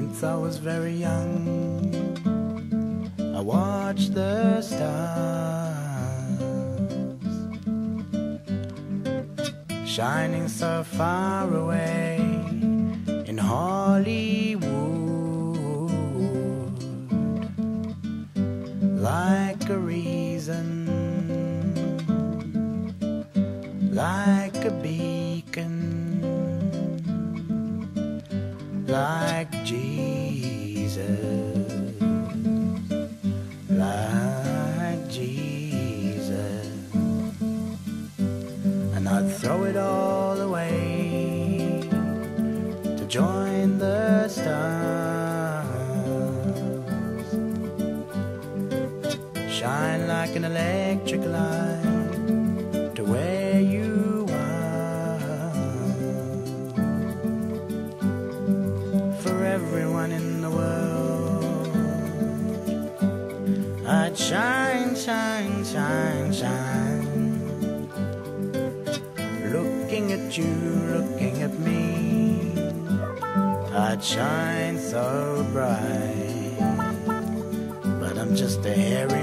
Since I was very young, I watched the stars shining so far away in Hollywood, like a reason, like a beacon, like Jesus, like Jesus. And I'd throw it all away to join the stars, shine like an electric light to where you are. For everyone in the world, I'd shine, shine, shine, shine. Looking at you, looking at me, I'd shine so bright. But I'm just a hairy